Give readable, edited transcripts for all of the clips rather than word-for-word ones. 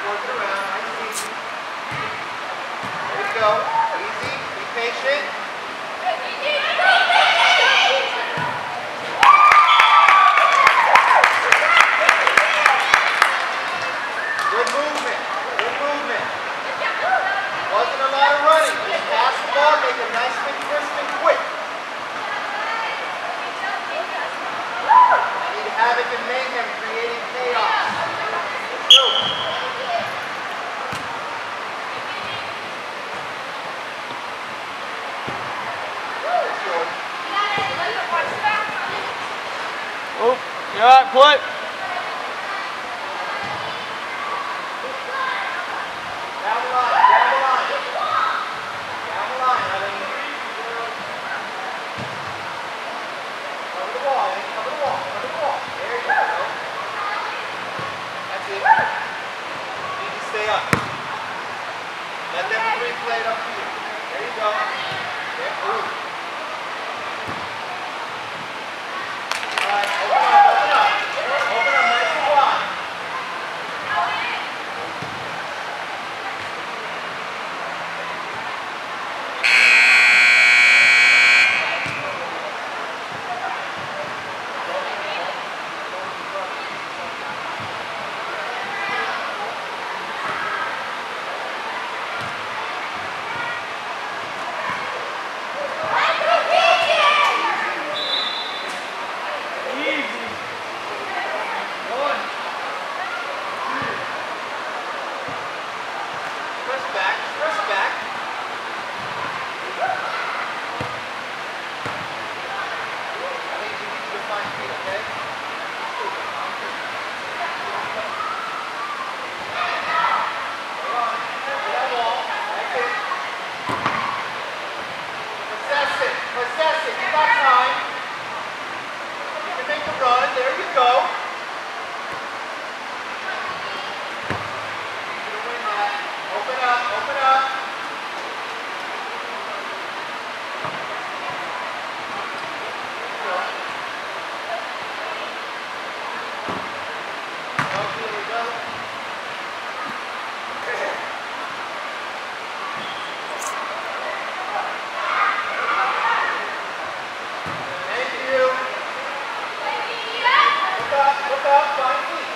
Work it around. Nice and easy. There you go. Easy. Be patient. Good movement. Good movement. Wasn't a lot of running. Just pass the ball, make it nice and crisp and quick. Need havoc and mayhem, creating chaos. Let's go. Oh, you all right, play. Down the line, down the line. Down the line, Eileen. Cover the wall, Eileen. Cover the wall, cover the wall. There you go. That's it. You need to stay up. Let them replay it up to you. There you go. Yeah, move. Alright, open up, open up. Open up nice and wide. There you go. You're gonna win that. Open up, open up. Here we go. Thank you. Look up, 5 feet.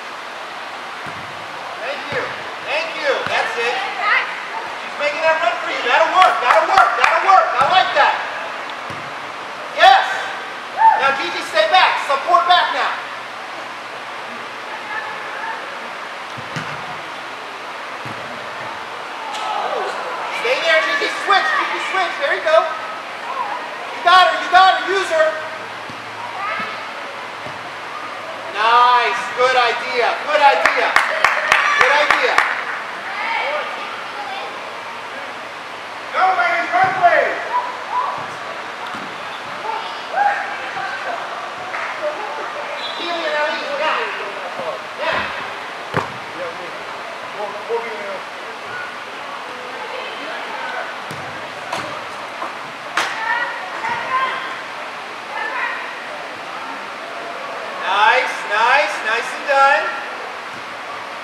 Thank you. Thank you. That's it. She's making that run for you. That'll work. That'll work. That'll work. I like that. Yes. Now, Gigi, stay back. Support back now. Stay there, Gigi. Switch. Gigi, switch. There you go. You got her. You got her. Use her. Nice, good idea, good idea, good idea. Go, ladies, run, please. Keely and Eileen, now. Now. Nice, nice, nice and done.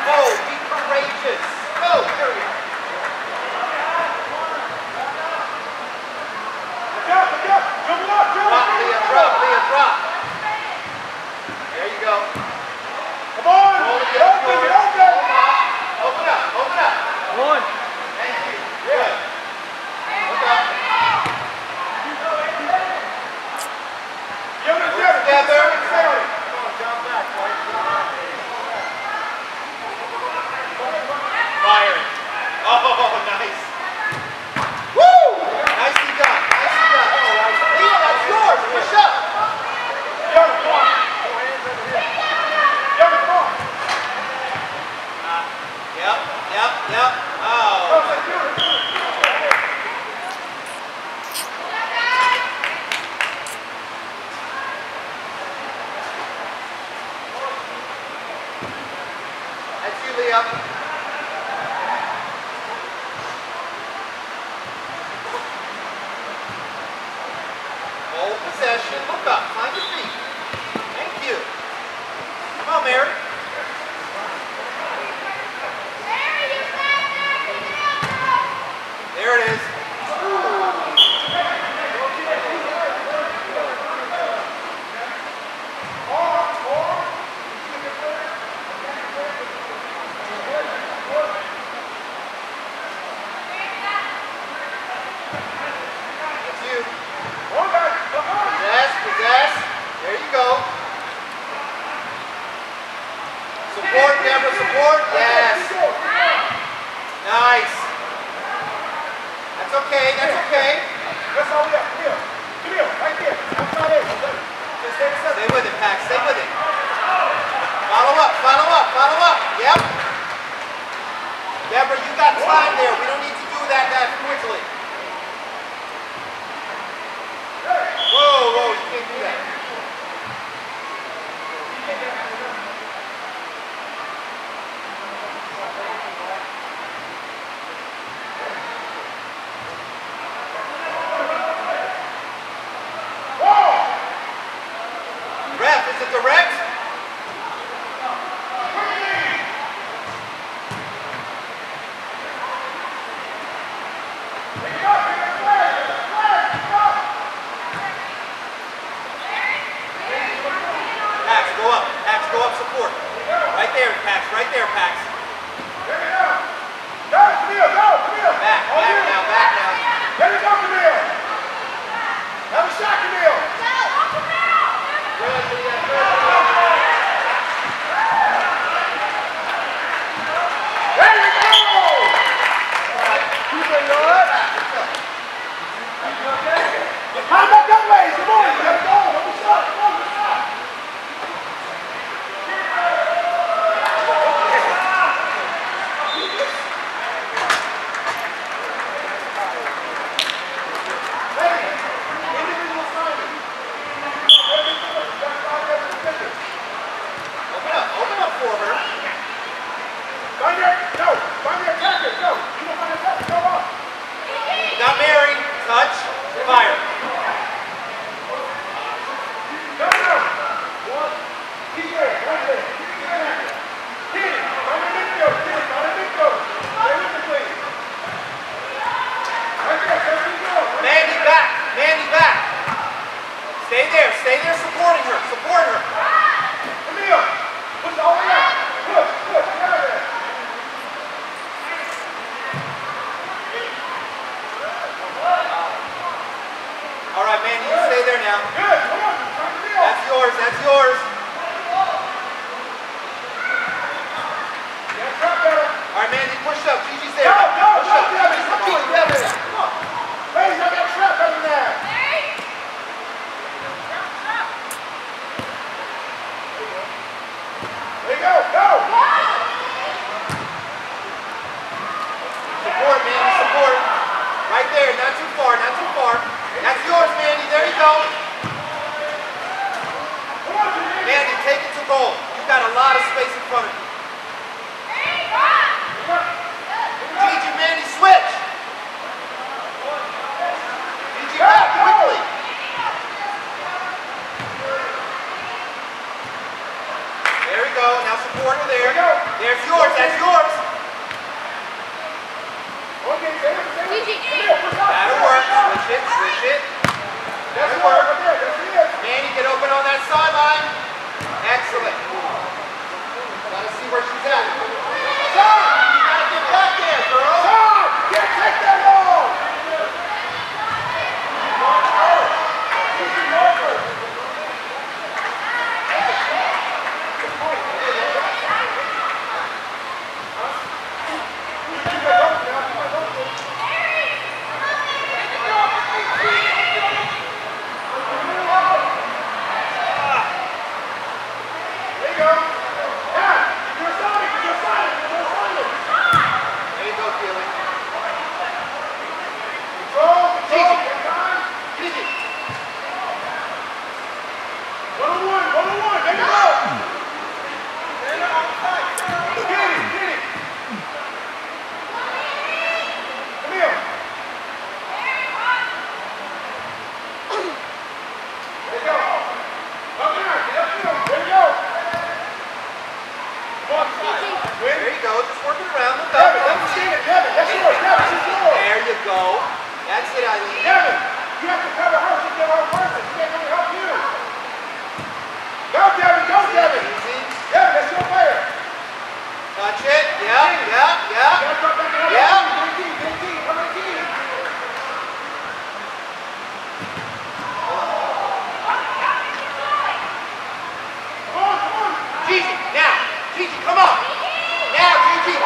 Go, be courageous. Go, there we go. Drop, Leah, drop, Leah, drop. There you go. Come on! Open up, open up. One. Thank you. Good. Look up. Together. Fire. Oh, nice. Woo! Nicely done. Nicely done. Leah, that's yours. Push up. Yep. Oh. That's you, Leah. Hold possession. Look up. Find your feet. Thank you. Come on, Mary. There it is. That's you. Possess. There you go. Support, Deborah, support. Yes. Nice. That's okay, that's okay. That's all we have. Come here, right there. Outside edge. Stay with it, Pax, stay with it. Follow up. Yep. Deborah, you got time there. We don't need to do that quickly. Whoa, you can't do that. Ref, is it direct? Pax, go up, support. Right there, Pax. Go, Camille, go. Back now. Let it go, Camille. Have a shot, Camille. Good, Leah, There you go. How about that way? Come on, you gotta go. Have a shot. Come on, let's go. Open up for her. Find your attacker, go. You don't find your attacker, go up. Got Mary, touch, fire. Go. One. Keep there, right there. Hit it. Find the midfield. Stay with me, please. Right there, that's where you go. Mandy back. Stay there supporting her. Camille, push all the way out. Push, get out of there. All right, Mandy, you stay there now. Good, come on. That's yours. Yeah, trap better. All right, Mandy, push up. Gigi's there. Go. Push up. Gigi, come on. Ladies, I got trap better than that. There you go. Support, Mandy, support. Right there, not too far. That's yours, Mandy. There you go. Mandy, take it to goal. You've got a lot of space in front of you. Gigi, Mandy, switch. Gigi, back quickly. There we go. Now support there. There's yours. That's yours. Okay, That'll work. Switch it. Switch it. That'll work. Manny, get open on that sideline. Excellent. Gotta see where she's at. You gotta get back there, girl. Can't take that ball. There you go. That's it, Eileen. Devin, you have to cover her. She's the wrong person. She can't really help you. Go, Devin. Go, Devin. Easy. Devin, that's your player. Touch it. Yep. Gigi, now. Gigi, come on. Now, Gigi.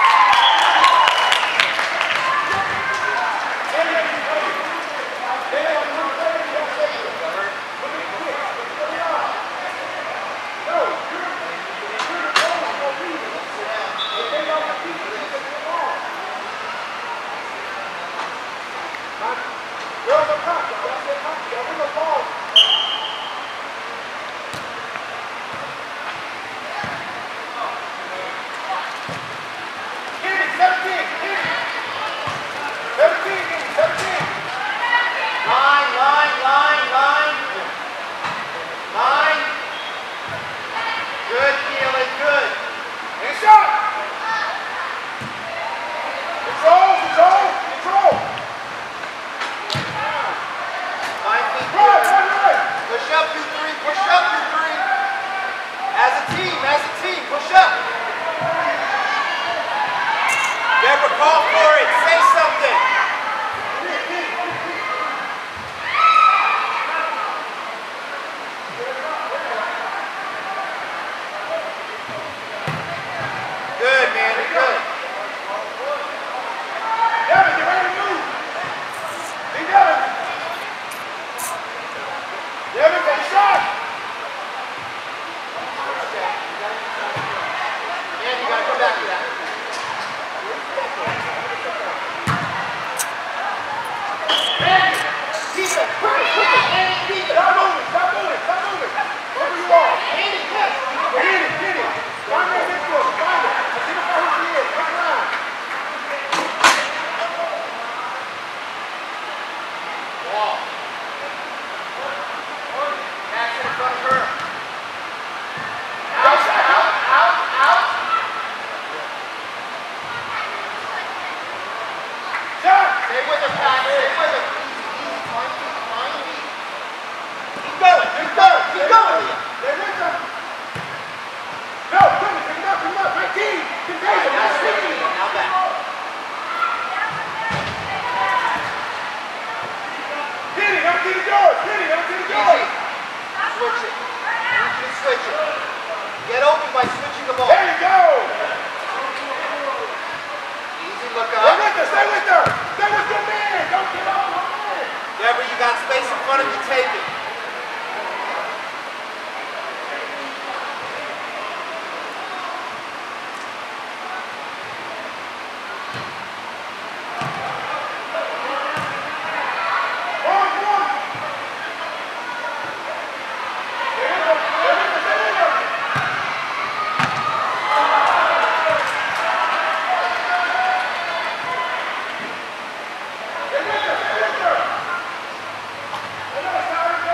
Deborah, call for it. Say something. Good, man. You're good. Devin, get ready to move. Hey, Devin. Devin, take a shot. Man, you got to come back to that. Get open by switching the ball. There you go. Easy, look up. Stay with her. Stay with her. Stay with your man. Don't get off her man. Deborah, you got space in front of you. Take it. Stay with her.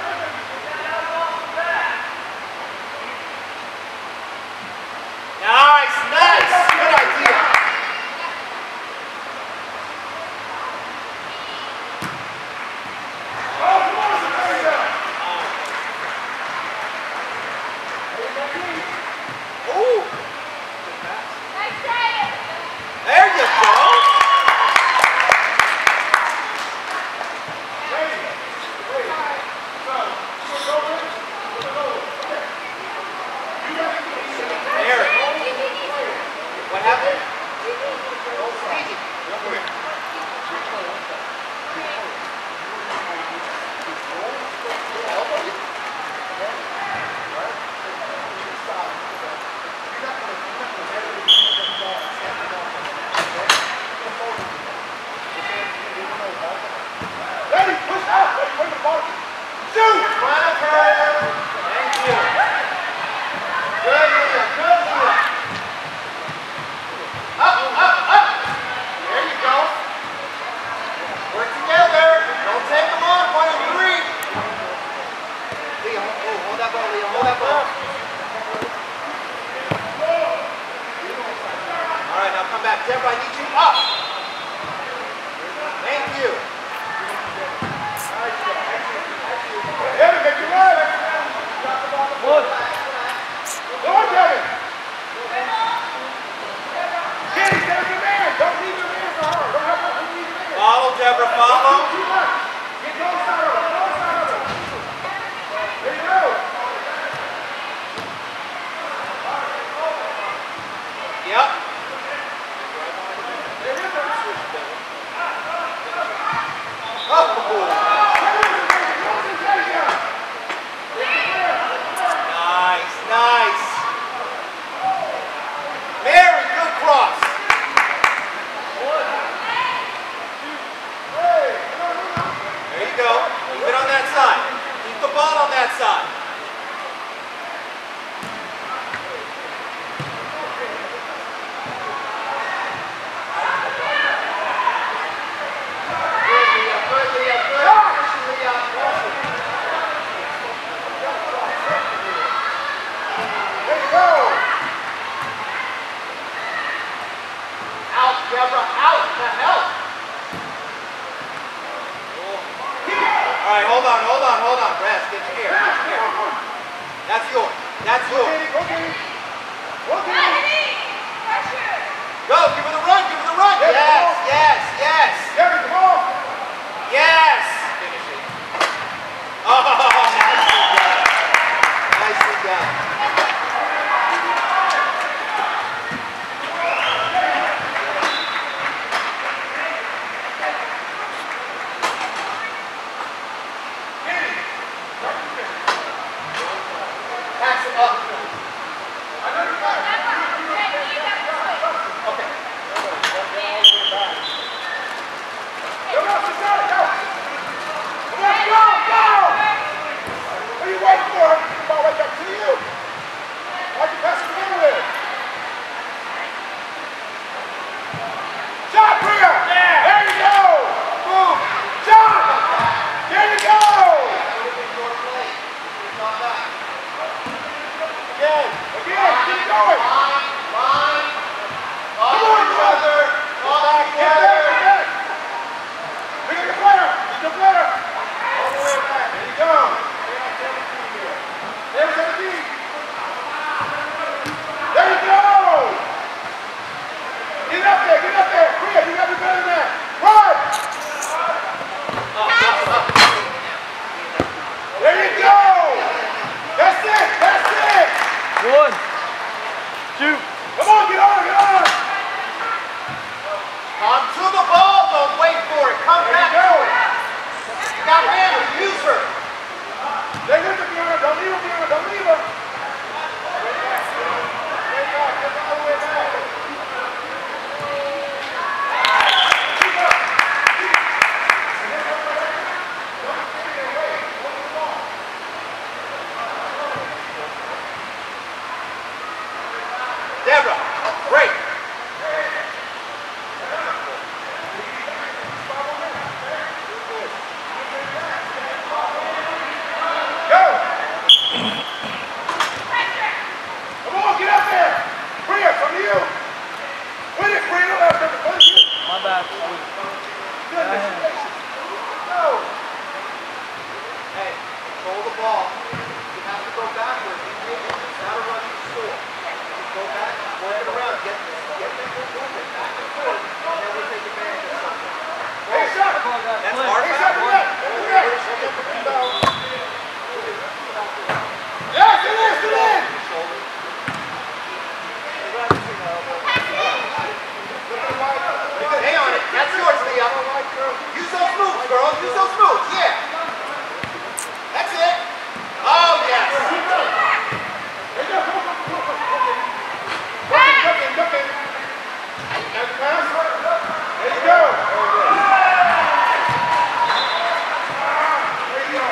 That's Go yours. get it, go get it. Go get it. Go, give her the run, give her the run. Yes, Yes, yes, yes. Gary, come on. Yes. Finish it. Oh, nicely done. Nicely done. Pass it up. Okay. Come on, sit down, go. Come on, go, go. What are you waiting for? Ball right back to you. Why'd you pass it anywhere? Shot, Priya. There you go. Boom. Shot. There you go. Again, keep going. Line. Come on, brother. All Get together. back. Bring up your player. Get your player. All the way back. There you go. There's 17. There you go. Get up there. Get up there. Priya, you gotta be better than that. Run. There you go. That's it. That's it. 1, 2. Come on, get on, get on. Onto the ball, don't wait for it. Come There back you go. to it. You got Hannah, use her. Stay with her, Fiona. Don't leave her, Fiona. Don't leave her. Way back. Way back. Get all the way back. Keep up. Deborah, break. Go. Come on, get up there. Priya, from you. Win it, Priya. Don't have to put you. My bad. Goodness gracious. Go. Hey, control the ball. You have to go backwards. It's not a run to score. Just go back, work it around, get them movement back and forth, and then we'll take advantage of something. Hey, shot. That's our Hey, shot. foul. Yes, it is. It is. Hang on it. That's yours, Leah. Use those moves, girl. Use those moves. Yeah. That's it. Oh, yes. There you go. Come on, come on, come on. Duck in. And pass. There you go. There you go.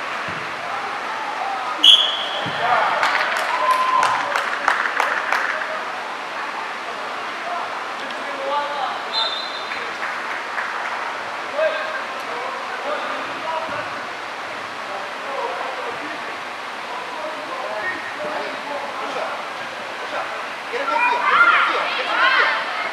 Get a midfield. Get a midfield. Get a midfield.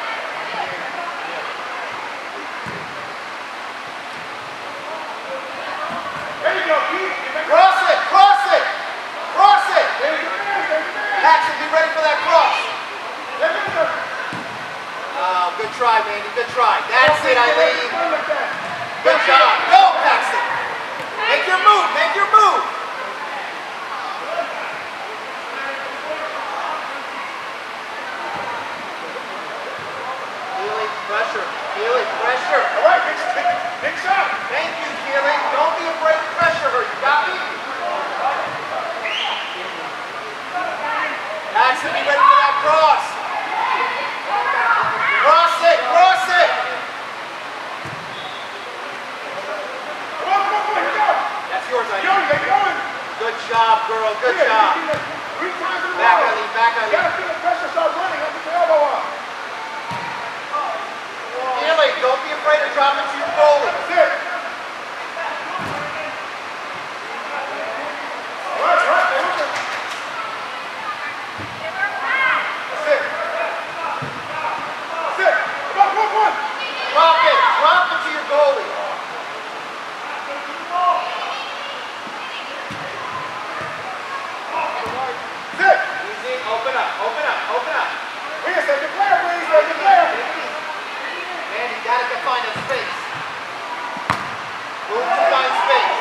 There you go, Keith. Get back. Cross it. Cross it. Cross it. There's your man. There's your man. Paxton, be ready for that cross. There you go. Oh, good try, Mandy. Good try. That's it, Eileen. Like that. Good job. Go, Paxton. Make your move. Make your move. Keely, pressure. Keely, pressure. All right, big shot. Thank you, Keely. Don't be afraid to pressure her. You got me? Paxton, be ready for that cross. Cross it. Cross it. Come on, here you go. That's yours, Going, Eileen. they're going. Good job, girl. Good Here, job. you see that 3 times in a row. Back, Eileen. Back, You Eileen. gotta feel the pressure start running. Don't put your elbow up. Keely, don't be afraid to drop into your goalie. That's it. All right, stay with it. That's it. That's it. Come on. Drop it. Drop it to your goalie. Here, save your player, please. Save your player. Man, you gotta define a space. Move to find space.